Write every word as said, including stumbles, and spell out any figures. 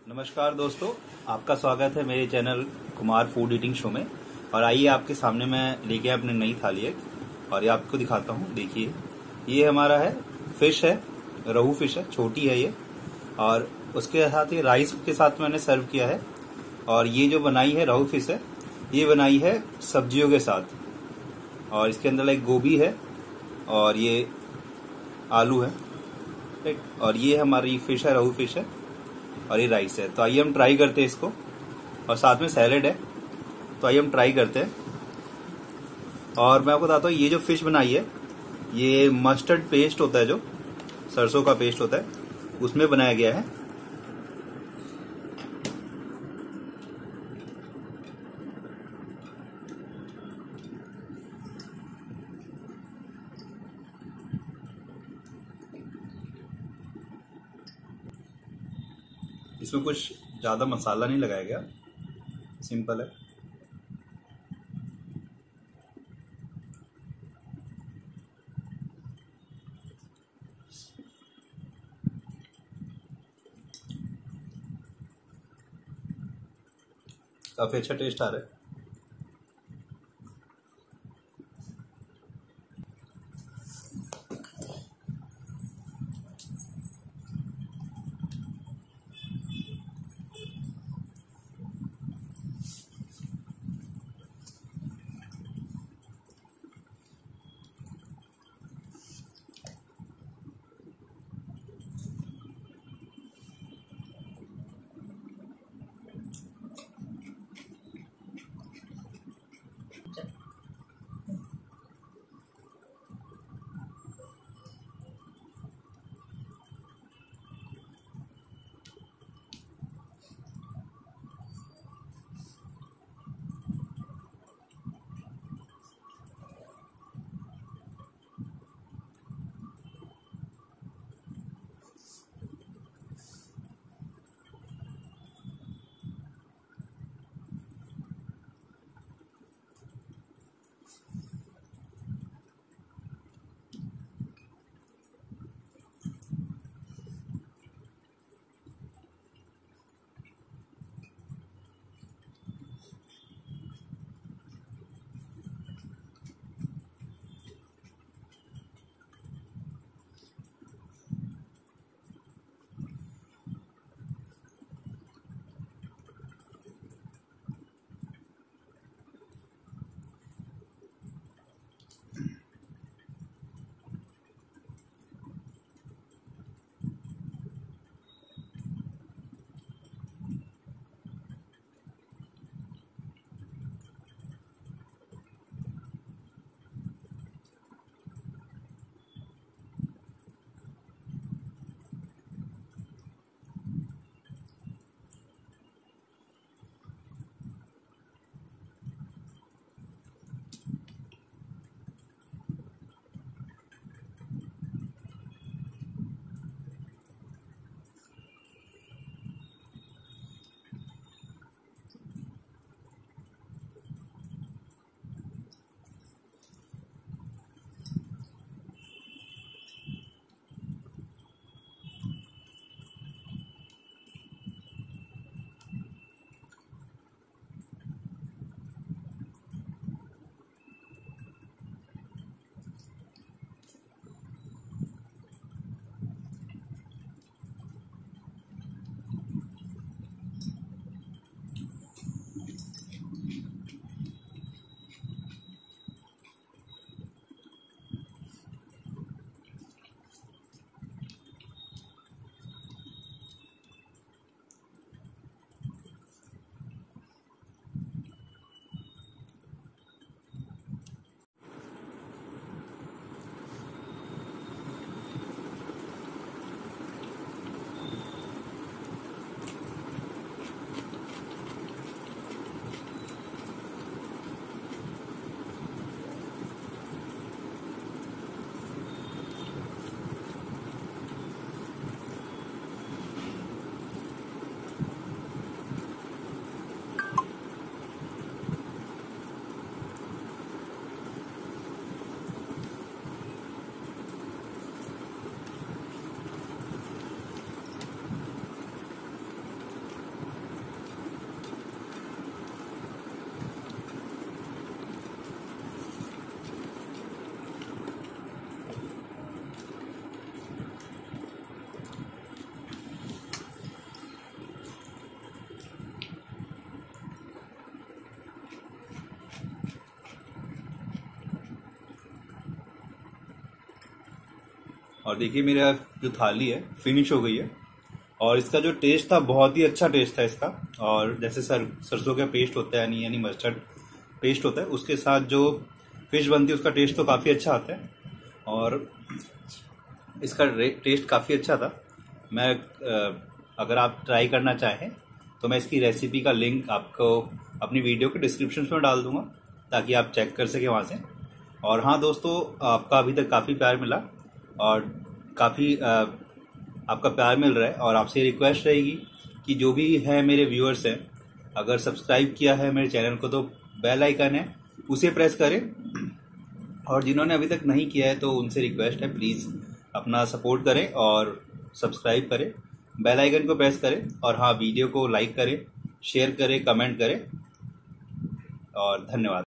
नमस्कार दोस्तों, आपका स्वागत है मेरे channel Kumar food eating show में। और आइए आपके सामने मैं लेके अपनी नई थाली एक और ये आपको दिखाता हूँ। देखिए, ये हमारा है फिश है, रोहू फिश है, छोटी है ये। और उसके साथ ये राइस के साथ मैंने सर्व किया है। और ये जो बनाई है रोहू फिश है, ये बनाई है सब्जियों के साथ। और इसके अंदर एक गोभी है और ये आलू है, ठीक। और ये हमारी फिश है, रोहू फिश है और ये राइस है। तो आइए हम ट्राई करते हैं इसको। और साथ में सैलेड है, तो आइए हम ट्राई करते हैं। और मैं आपको बताता हूँ, ये जो फिश बनाई है ये मस्टर्ड पेस्ट होता है, जो सरसों का पेस्ट होता है, उसमें बनाया गया है। इसमें कुछ ज्यादा मसाला नहीं लगाया गया, सिंपल है। काफी अच्छा टेस्ट आ रहा है। और देखिए मेरा जो थाली है फिनिश हो गई है। और इसका जो टेस्ट था बहुत ही अच्छा टेस्ट था इसका। और जैसे सर सरसों का पेस्ट होता है यानी यानी मस्टर्ड पेस्ट होता है, उसके साथ जो फिश बनती है उसका टेस्ट तो काफ़ी अच्छा आता है। और इसका टेस्ट काफ़ी अच्छा था। मैं अगर आप ट्राई करना चाहें तो मैं इसकी रेसिपी का लिंक आपको अपनी वीडियो के डिस्क्रिप्शन में डाल दूंगा ताकि आप चेक कर सकें वहाँ से। और हाँ दोस्तों, आपका अभी तक काफ़ी प्यार मिला और काफ़ी आपका प्यार मिल रहा है। और आपसे रिक्वेस्ट रहेगी कि जो भी है मेरे व्यूअर्स हैं, अगर सब्सक्राइब किया है मेरे चैनल को तो बेल आइकन है उसे प्रेस करें। और जिन्होंने अभी तक नहीं किया है तो उनसे रिक्वेस्ट है प्लीज़ अपना सपोर्ट करें और सब्सक्राइब करें, बेल आइकन को प्रेस करें। और हाँ, वीडियो को लाइक करें, शेयर करें, कमेंट करें। और धन्यवाद।